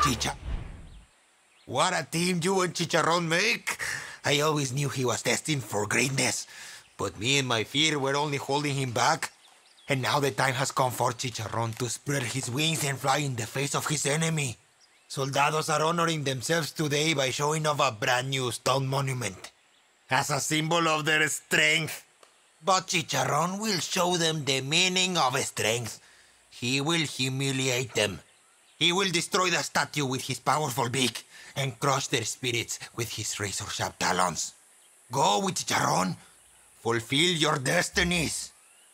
Chicha. What a team you and Chicharron make! I always knew he was destined for greatness, but me and my fear were only holding him back. And now the time has come for Chicharron to spread his wings and fly in the face of his enemy. Soldados are honoring themselves today by showing off a brand new stone monument as a symbol of their strength. But Chicharron will show them the meaning of strength. He will humiliate them. He will destroy the statue with his powerful beak and crush their spirits with his razor-sharp talons. Go with Chicharron. Fulfill your destinies.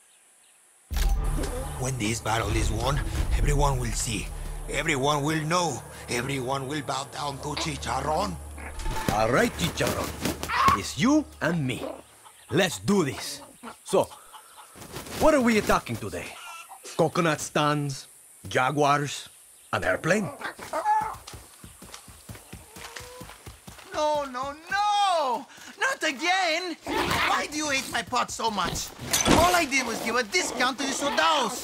When this battle is won, everyone will see. Everyone will know. Everyone will bow down to Chicharron. All right, Chicharron. It's you and me. Let's do this. So, what are we attacking today? Coconut stands? Jaguars? An airplane? No, no, no! Not again! Why do you hate my pot so much? All I did was give a discount to your soldados.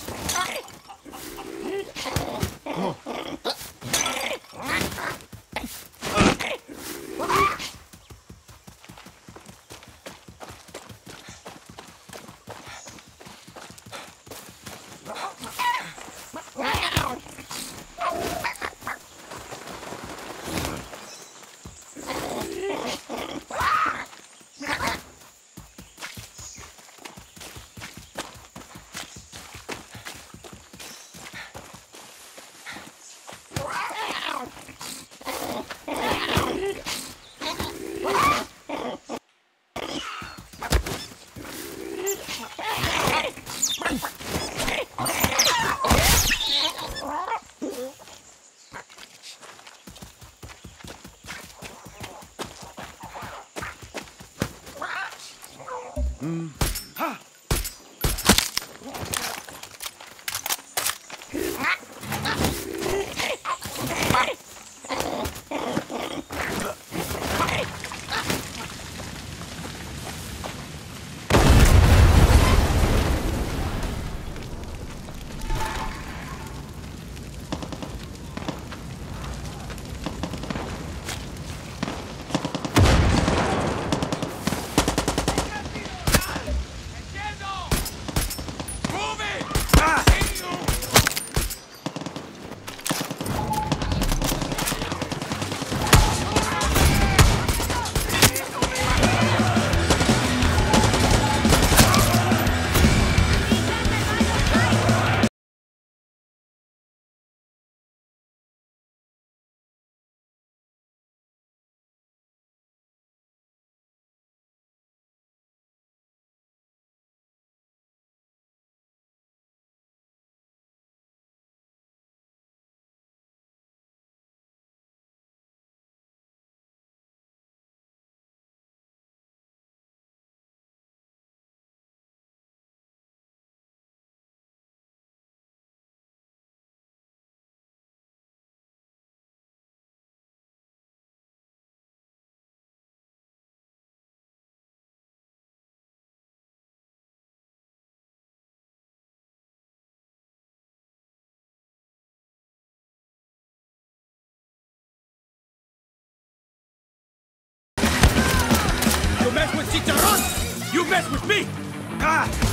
You mess with Chicharron, you mess with me! Ah!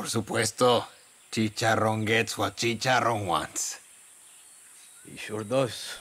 Por supuesto. Chicharrón gets what Chicharrón wants. He sure does.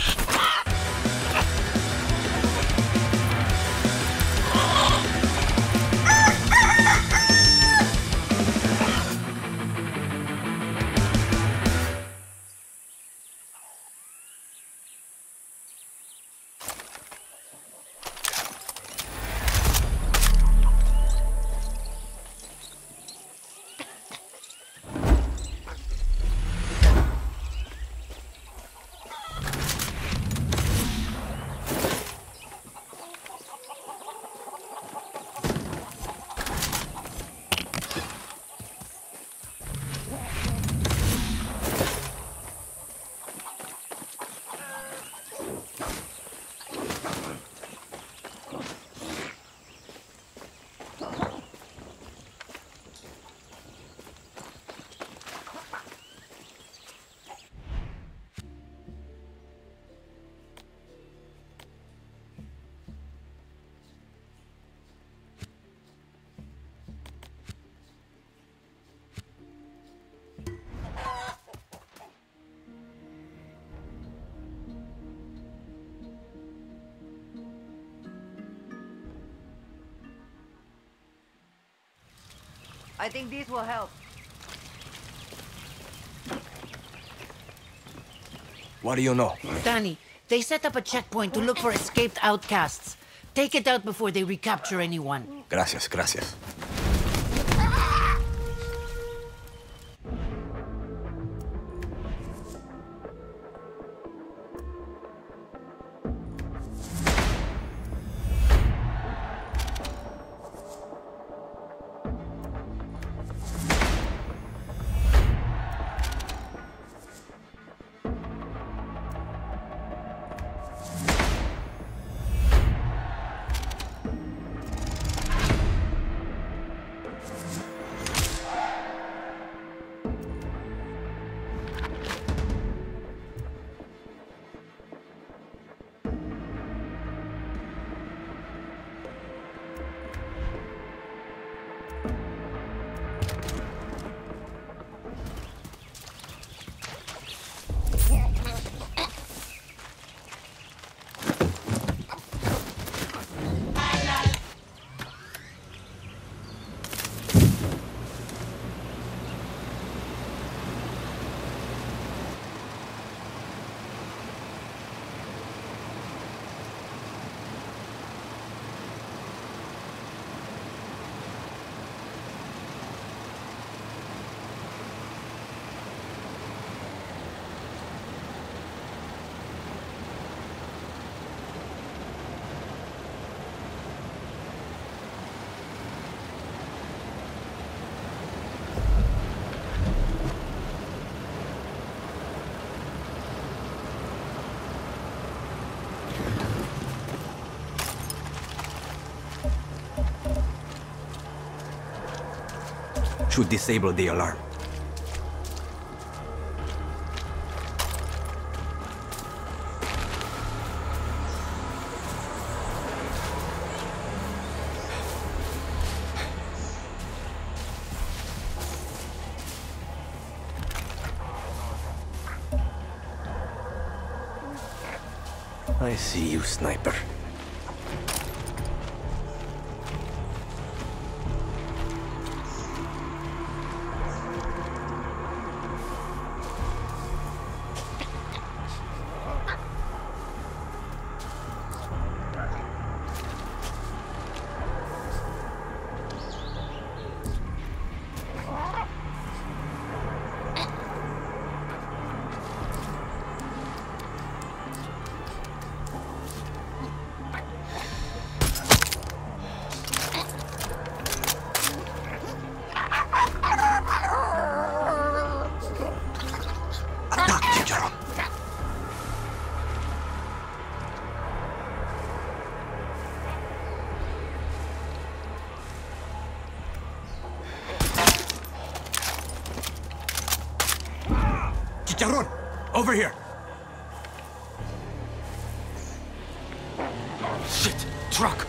I think these will help. What do you know? Danny, they set up a checkpoint to look for escaped outcasts. Take it out before they recapture anyone. Gracias, gracias. Should disable the alarm. I see you, sniper. Chicharrón! Over here! Shit! Truck!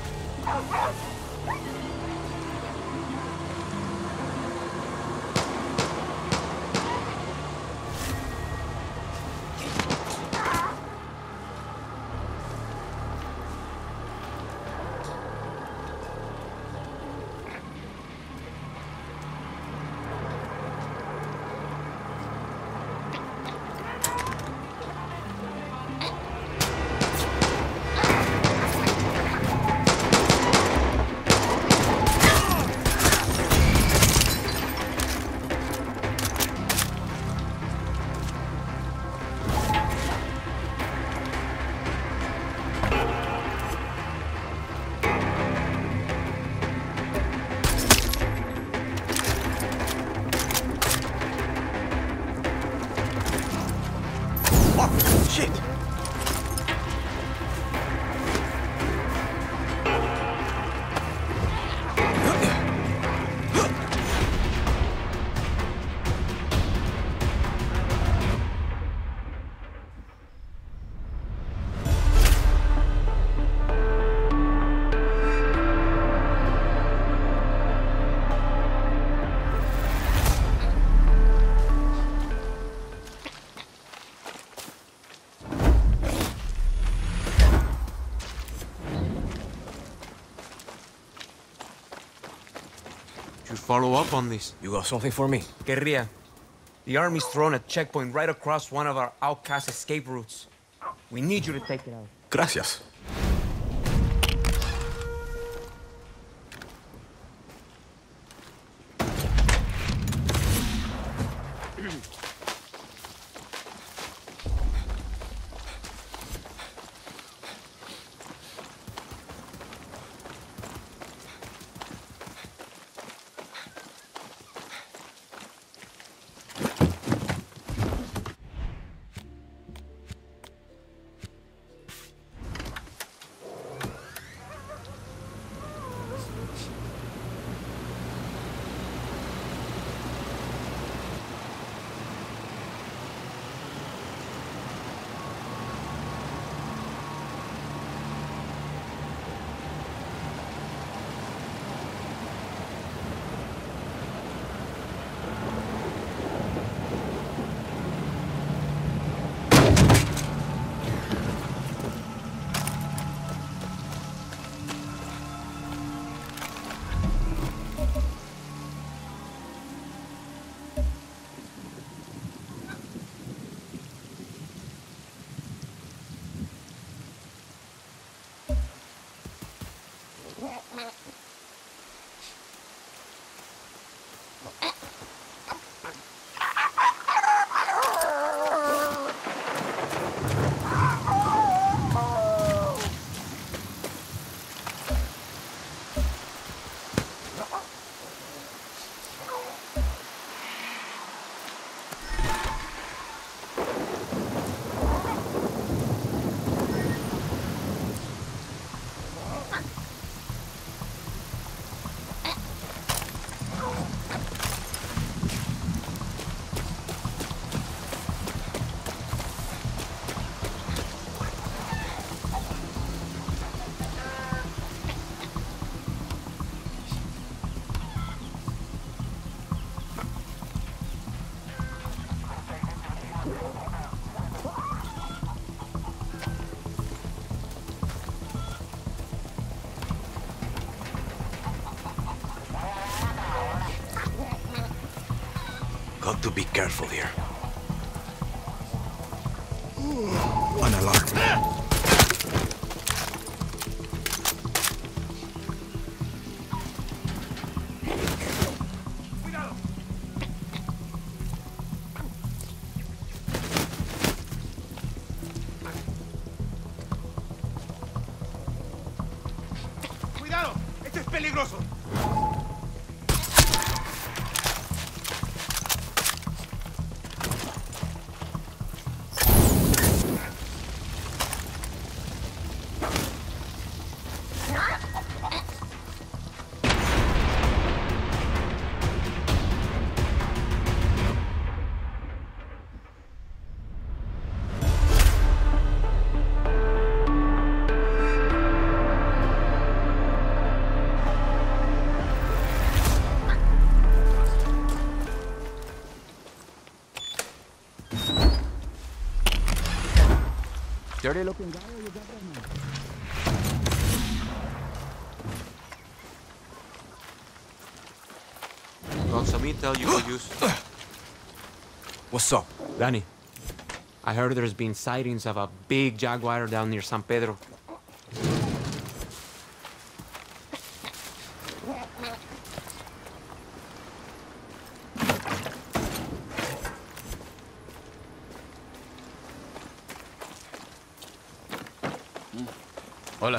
should follow up on this. You got something for me? Guerrilla, the army's thrown a checkpoint right across one of our outcast escape routes. We need you to take it out. Gracias. Got to be careful here. An alarm. ¡Cuidado! ¡Esto es peligroso! Dirty looking guy or you got that man? Well, some intel you could use. What's up? Danny, I heard there's been sightings of a big jaguar down near San Pedro. Hola.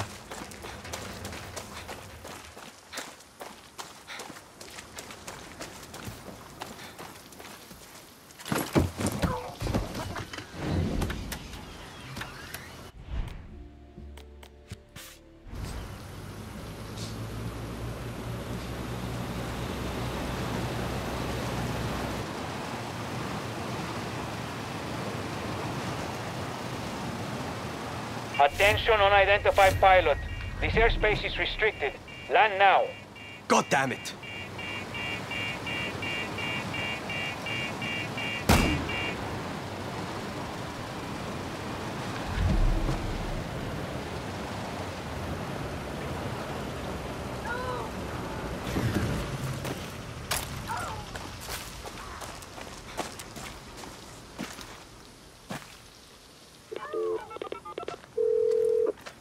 Attention unidentified pilot. This airspace is restricted. Land now. God damn it!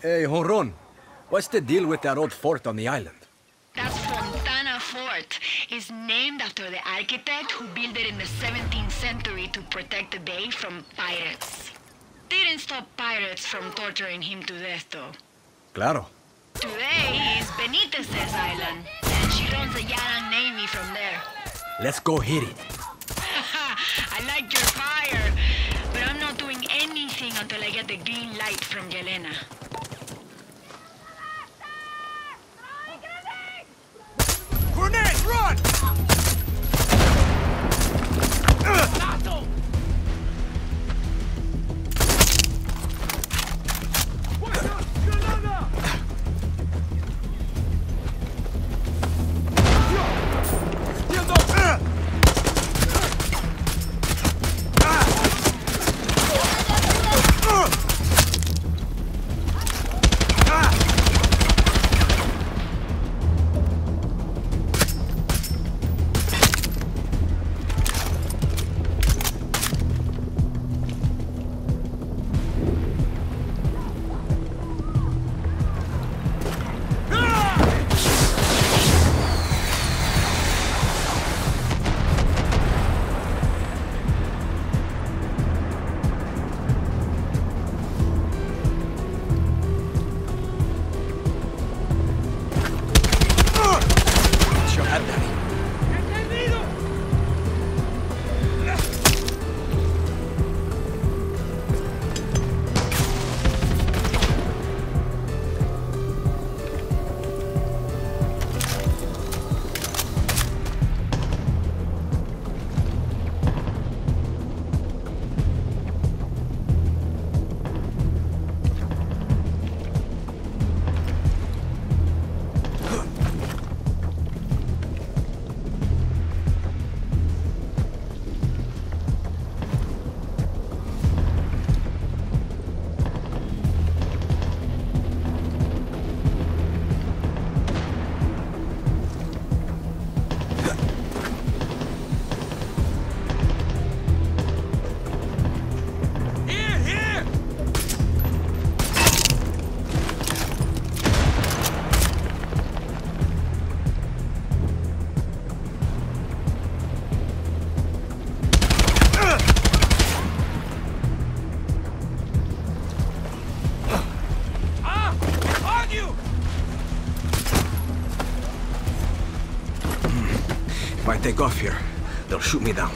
Hey, Honron, what's the deal with that old fort on the island? That's Fontana Fort. It's named after the architect who built it in the 17th century to protect the bay from pirates. Didn't stop pirates from torturing him to death, though. Claro. Today is Benitez's island, and she runs the Yaran Navy from there. Let's go hit it. I like your fire, but I'm not doing anything until I get the green light from Yelena. Grenade, run! If I take off here, they'll shoot me down.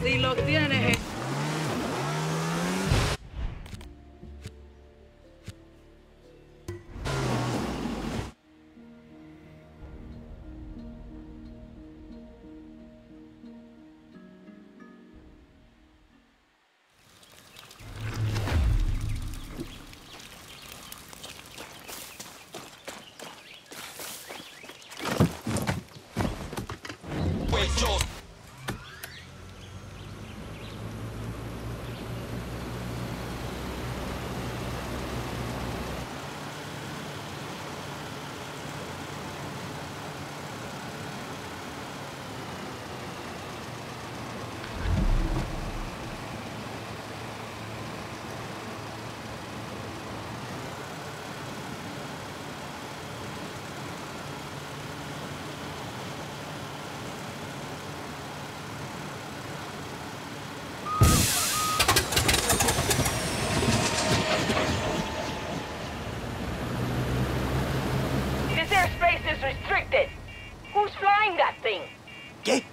Si lo tienes. Airspace is restricted. Who's flying that thing? ¿Qué?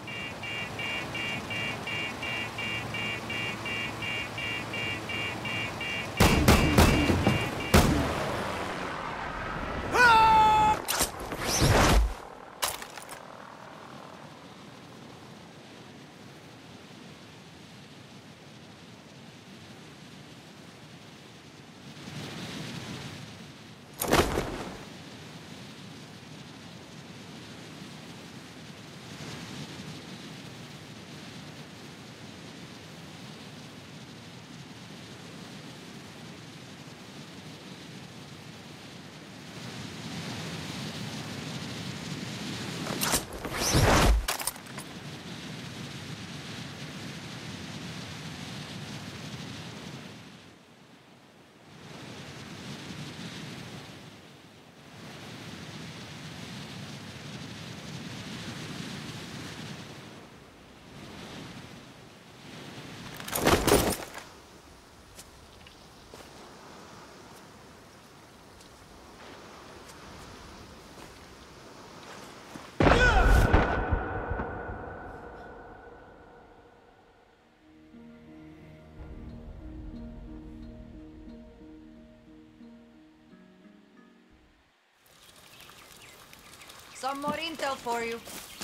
Some more intel for you.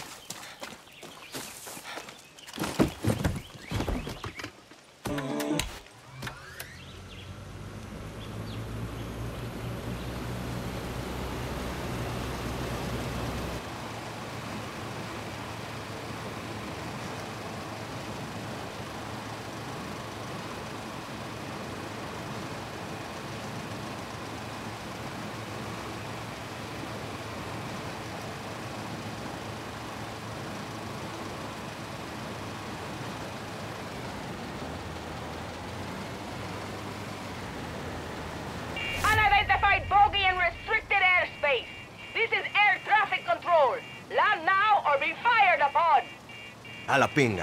Unidentified bogey in restricted airspace. This is air traffic control. Land now or be fired upon. A la pinga.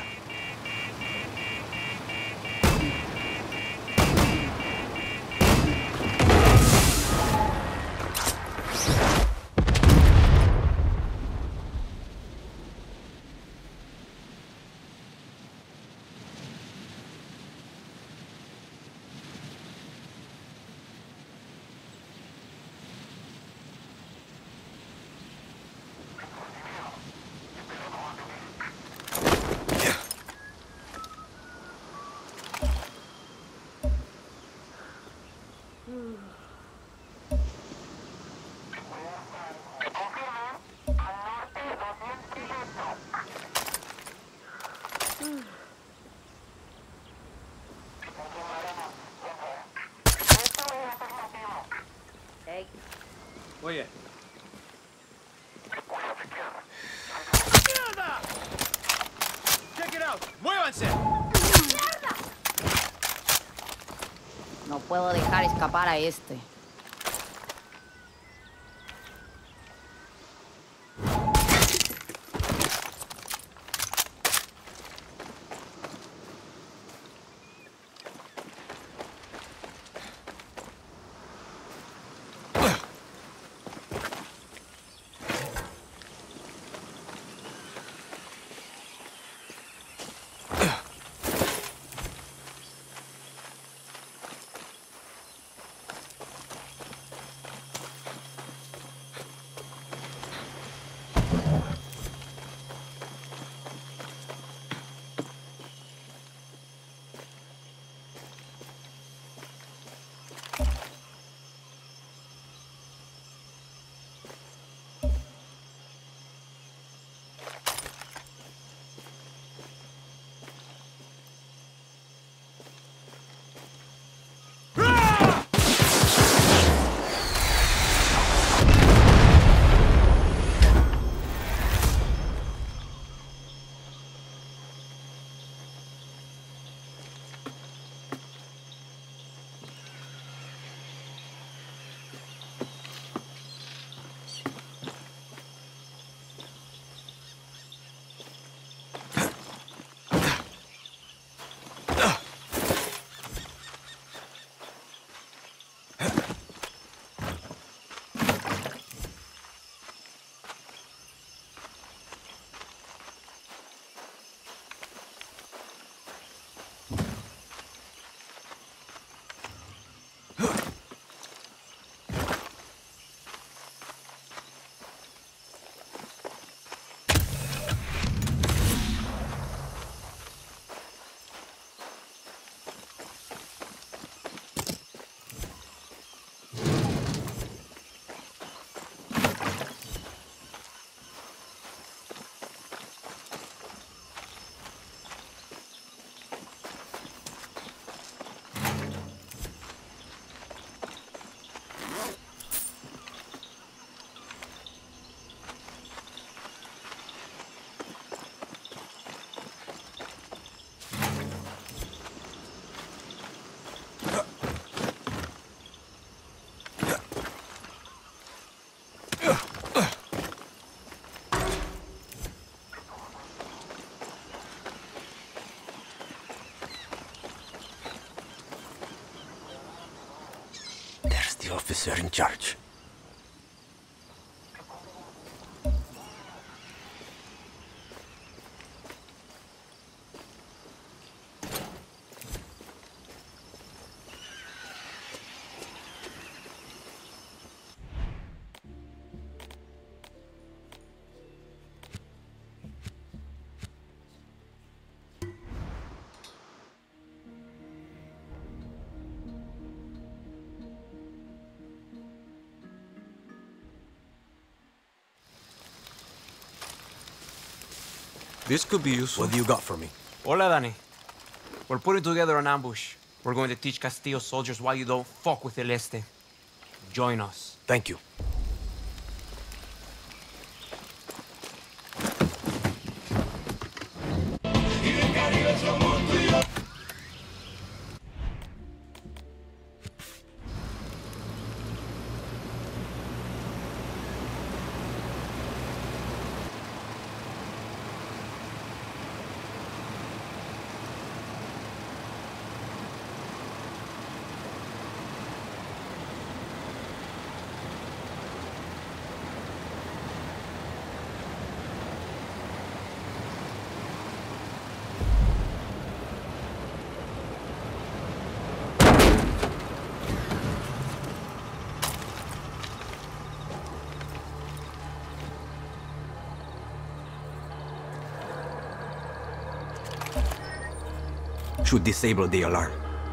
Oye. ¡Mierda! Check it out. ¡Muévanse! No puedo dejar escapar a este. Ugh. the officer in charge. This could be useful. What do you got for me? Hola, Danny. We're putting together an ambush. We're going to teach Castillo soldiers why you don't fuck with El Este. Join us. Thank you. Should disable the alarm.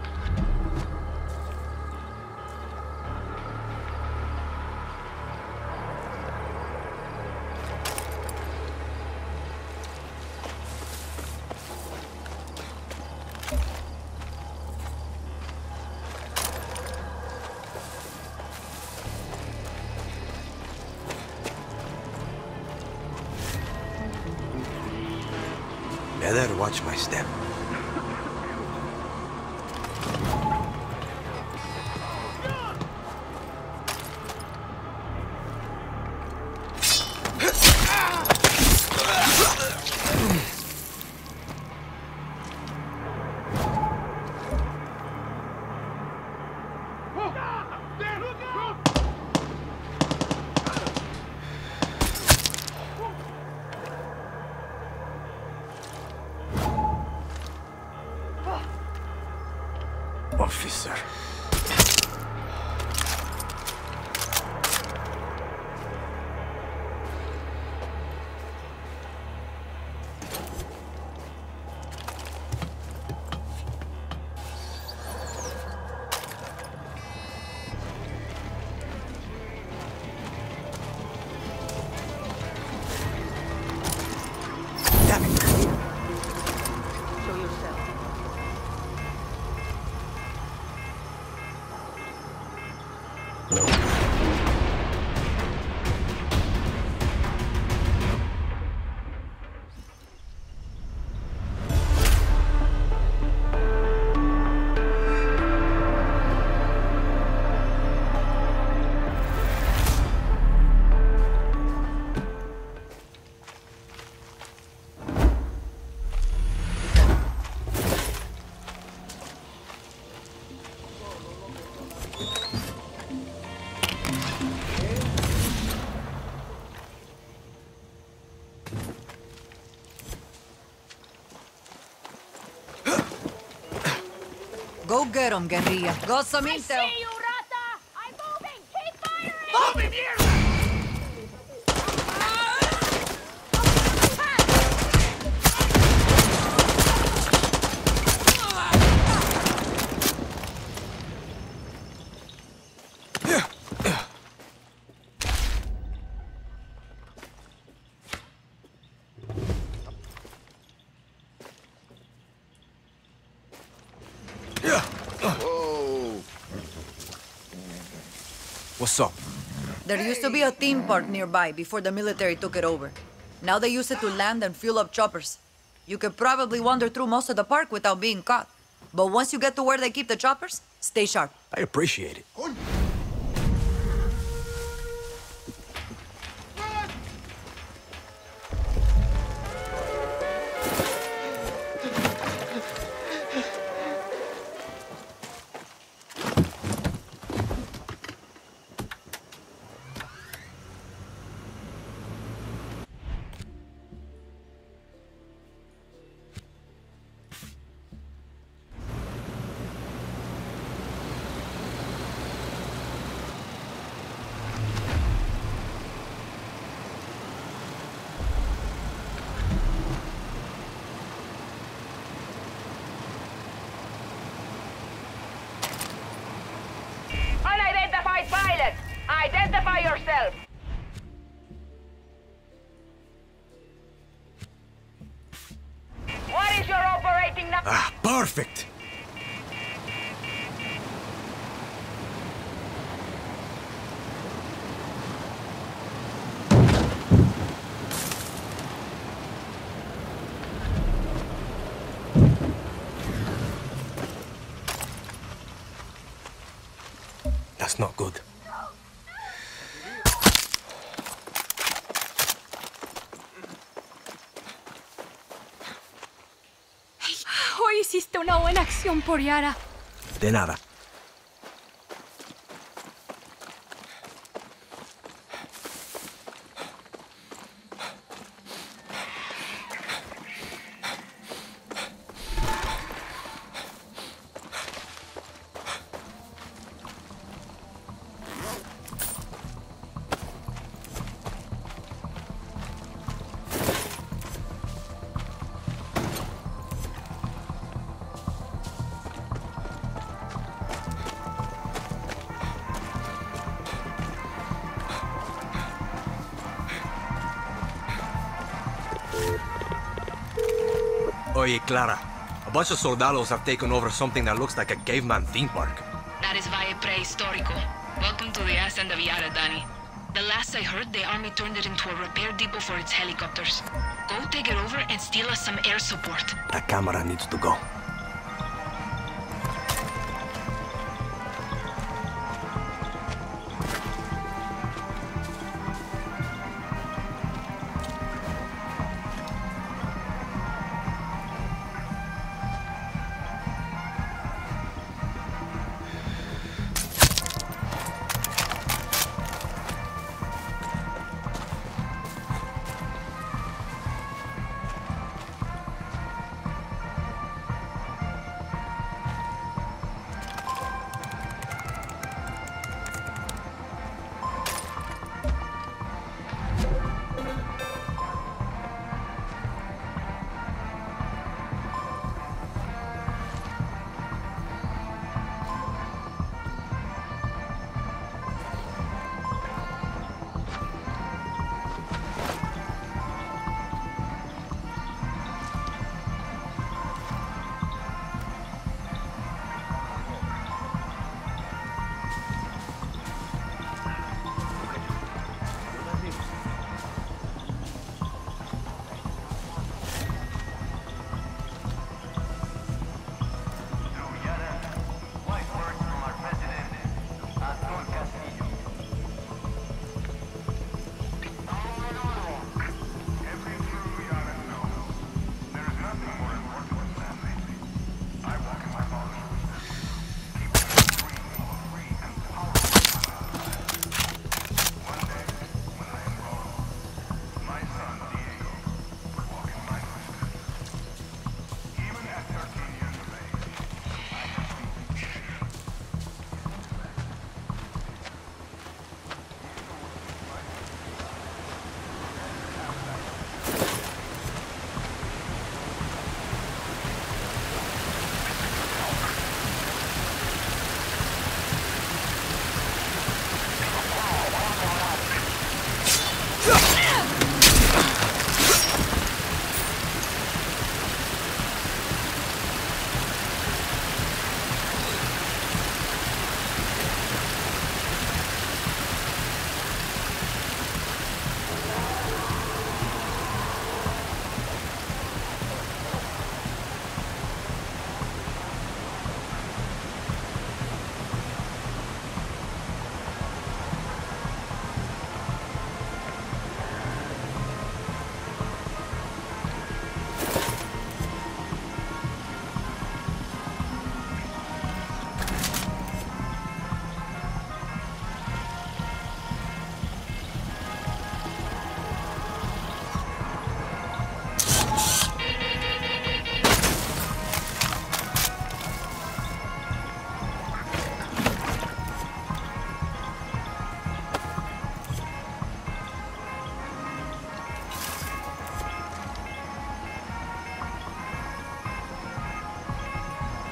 Better watch my step. Officer. Damn it. Show yourself. Go get him, guerrilla. Got some intel. See you, Rata! I'm moving! Keep firing! Moving here! What's up? There used to be a theme park nearby before the military took it over. Now they use it to land and fuel up choppers. You could probably wander through most of the park without being caught. But once you get to where they keep the choppers, stay sharp. I appreciate it. Identify yourself. What is your operating number? Ah, perfect! That's not good. Hoy hiciste una buena acción por Yara. De nada. Oye, Clara. A bunch of soldados have taken over something that looks like a caveman theme park. That is Valle Prehistórico. Welcome to the Hacienda of Yara, Danny. The last I heard, the army turned it into a repair depot for its helicopters. Go take it over and steal us some air support. That camera needs to go.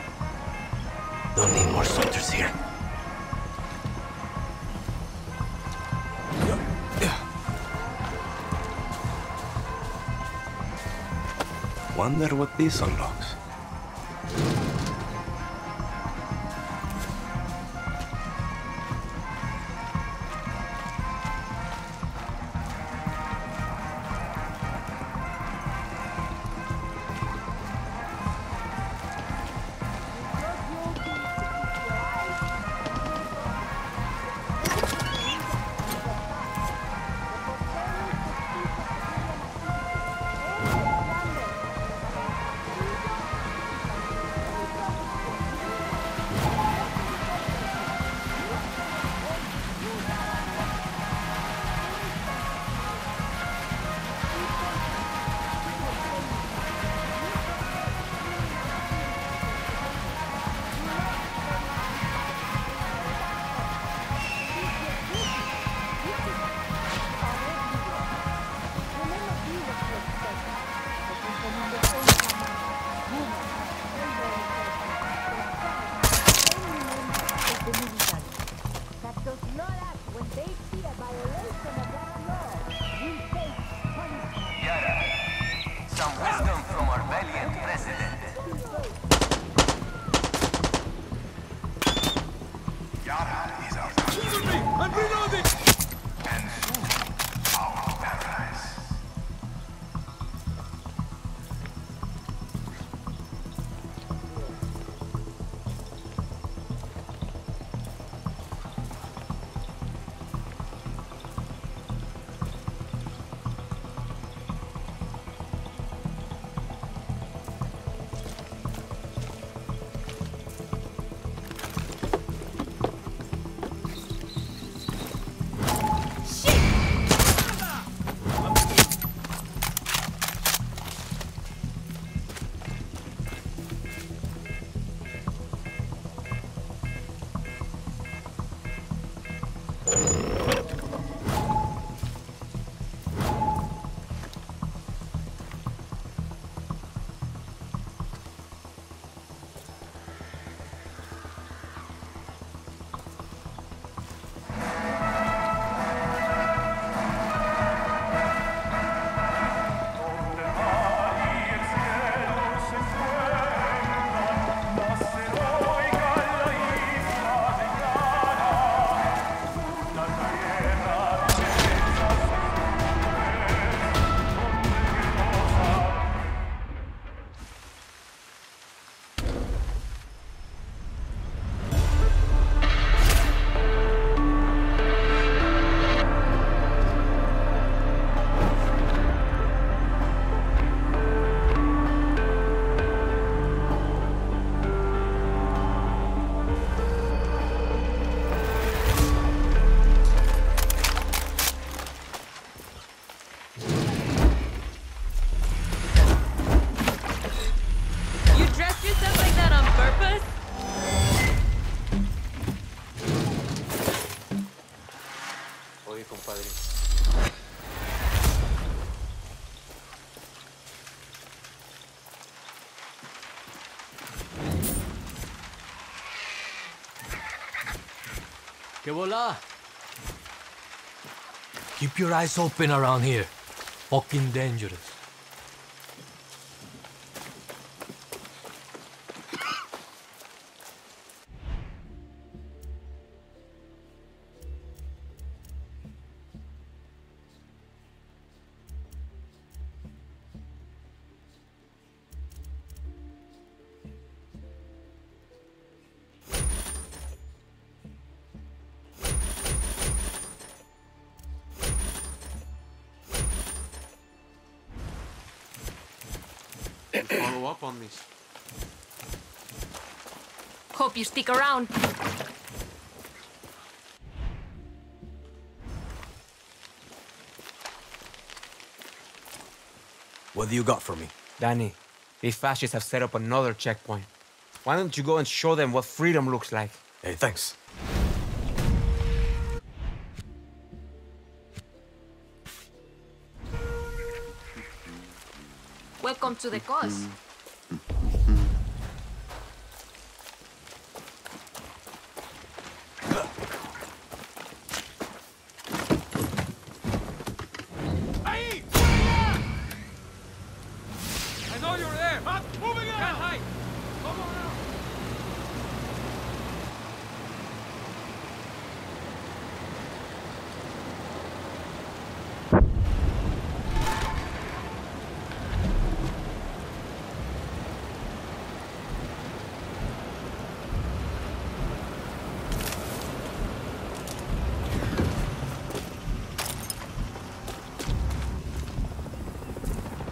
Don't need more soldiers here. wonder what this unlocks. Que voila! Keep your eyes open around here. Fucking dangerous. Follow up on this. Hope you stick around. What do you got for me? Danny, these fascists have set up another checkpoint. Why don't you go and show them what freedom looks like? Hey, thanks. Welcome to the cause. I know you're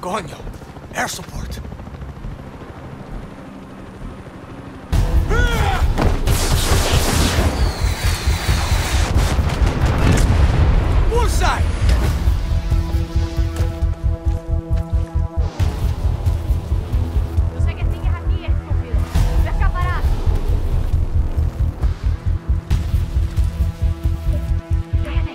Coño! Air support! Bullseye! Yo sé que sigues aquí, estúpido. No escaparás. Déjate.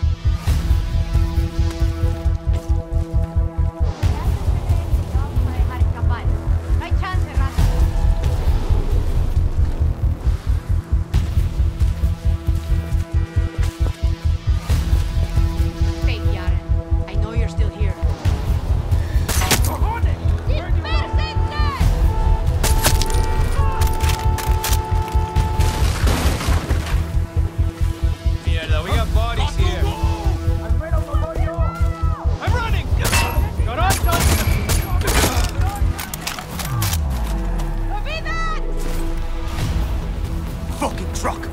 Te vamos a dejar escapar. No hay chance, rata. Fake, Yaren. I know you're still here. Mierda, we got bodies here. I'm running! Fucking truck!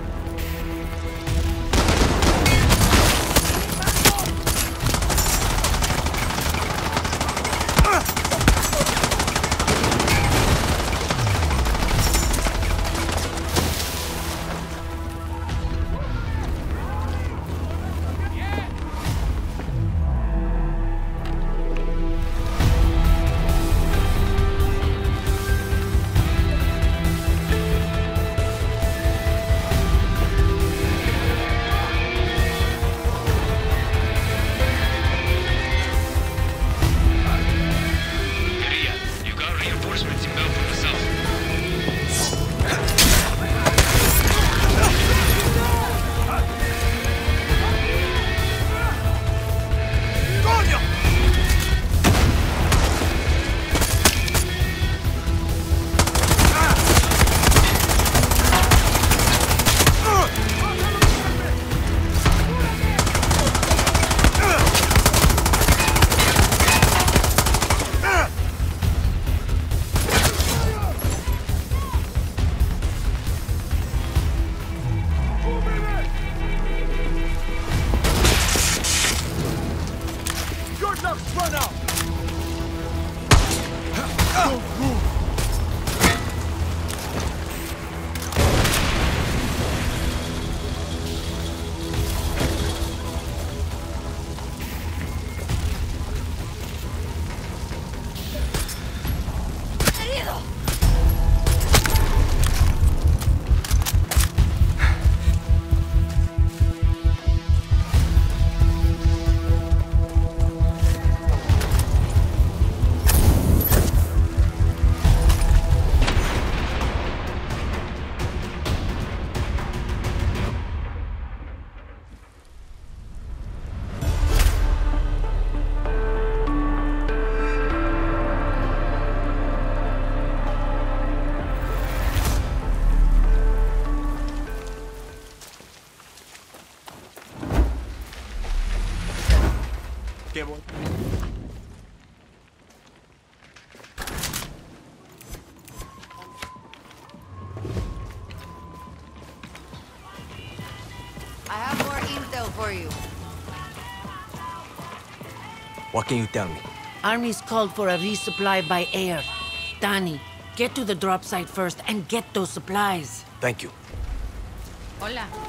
You got reinforcements inbound from the south. Coño! Your luck's run out! ¿Qué voy? I have more intel for you. What can you tell me? Army's called for a resupply by air. Danny, get to the drop site first and get those supplies. Thank you. Hola.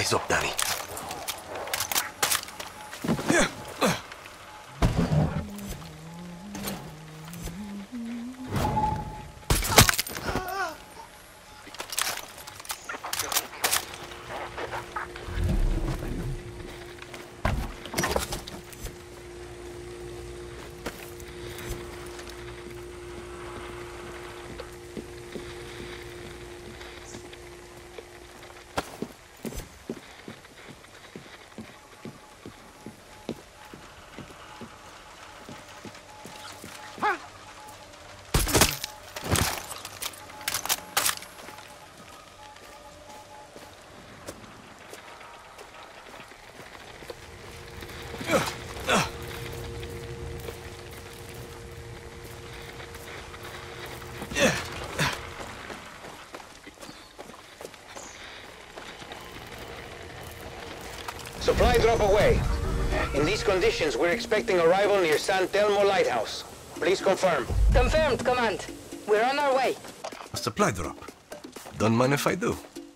Eyes up, Danny. Supply drop away. In these conditions, we're expecting arrival near San Telmo Lighthouse. Please confirm. Confirmed, Command. We're on our way. A supply drop. Don't mind if I do.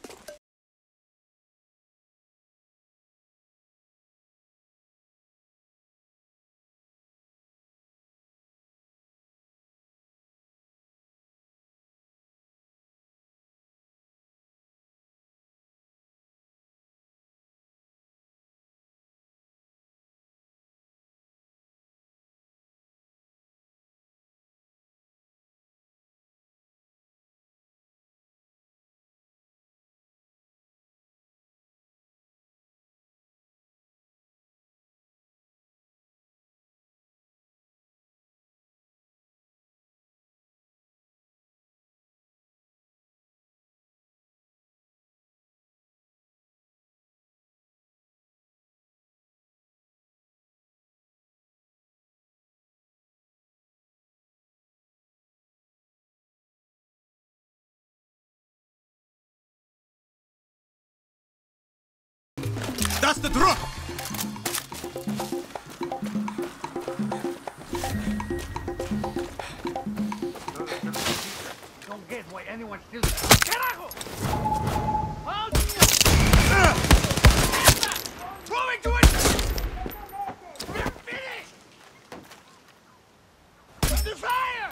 That's the drop! Don't get why anyone steals that. Carajo! Moving to it! We're finished! Under fire!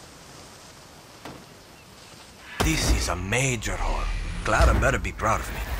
This is a major haul. Clara better be proud of me.